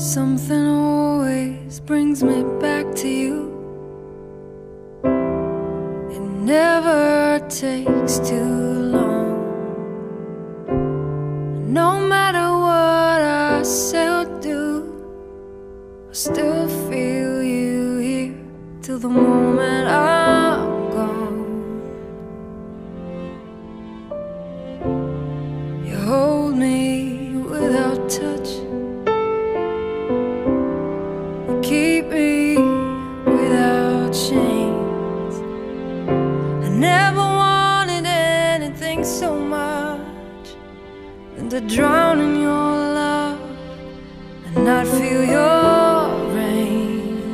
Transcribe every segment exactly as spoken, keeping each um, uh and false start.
Something always brings me back to you. It never takes too long. No matter what I say or do, I still feel you here till the moment I'm gone. You hold me without touch, keep me without chains. I never wanted anything so much than to drown in your love and not feel your rain.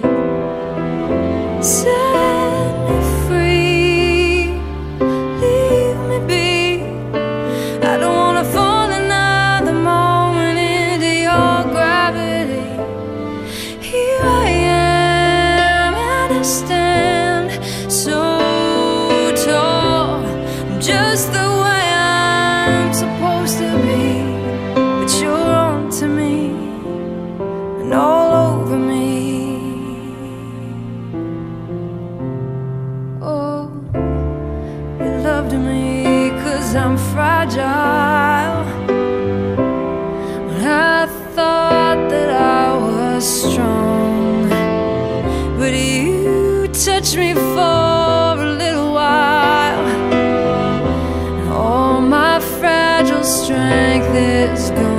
Set me free, leave me be. I don't wanna fall another moment into your gravity. Here I am, and I stand so tall. I'm just the way I'm supposed to be, but you're on to me and all over me. Oh, you loved me 'cause I'm fragile, when I thought that I was strong. But you touched me for a little while, and all my fragile strength is gone.